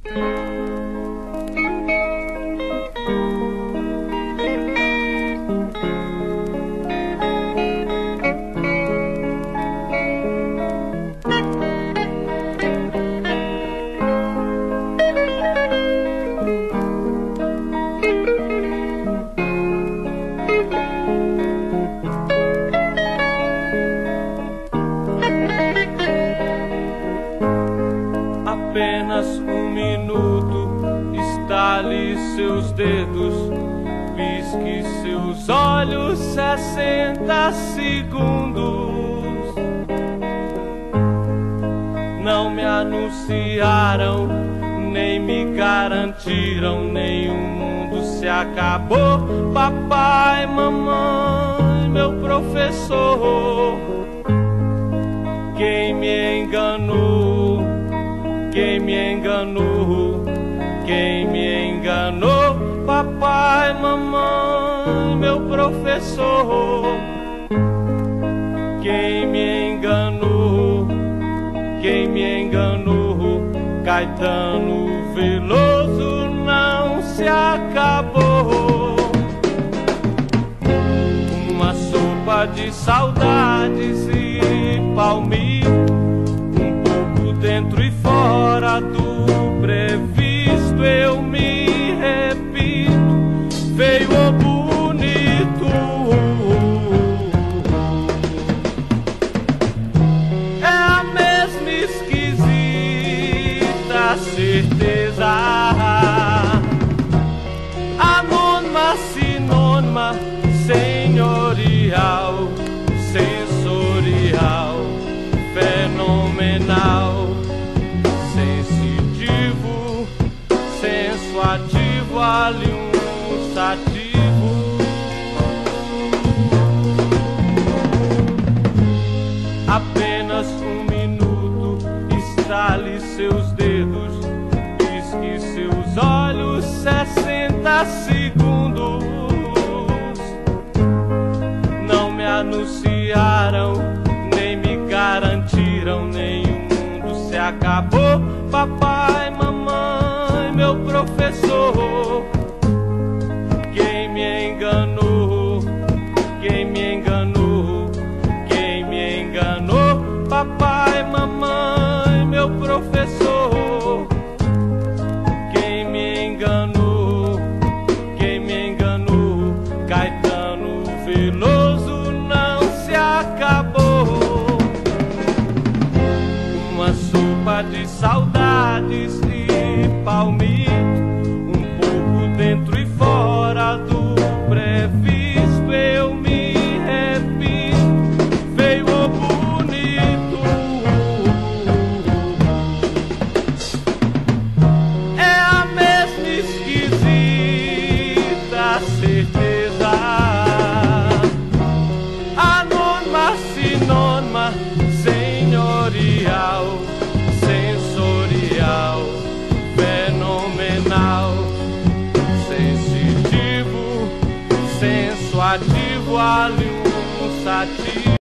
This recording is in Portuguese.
Apenas um minuto, estale seus dedos, pisque seus olhos, 60 segundos. Não me anunciaram, nem me garantiram, nem o mundo se acabou. Papai, mamãe, meu professor, quem me enganou? Quem me enganou? Quem me enganou? Papai, mamãe, meu professor. Quem me enganou? Quem me enganou? Caetano Veloso não se acabou. Uma sopa de saudades e palmito, dentro e fora do previsto, eu me repito, feio ou bonito. É a mesma esquisita certeza, anônima, sinônima, senhorial, sensorial, fenomenal, sensitivo, sensuativo, aliunsativo. Apenas um minuto, estale seus dedos, pisque seus olhos, 60 segundos. Não me anunciaram, nem me garantiram, nem o mundo se acabou. Papai, mamãe, meu professor, quem me enganou? Quem me enganou? Quem me enganou? Papai, mamãe, meu professor, quem me enganou? Quem me enganou? Caetano Veloso não se acabou. Uma sopa de saudades e palmito, um pouco dentro e fora do previsto, eu me repito, feio ou bonito. É a mesma esquisita certeza, anônima, sinônima, senhorial, sensorial, fenomenal, sensitivo, sensuativo, aliunsativo.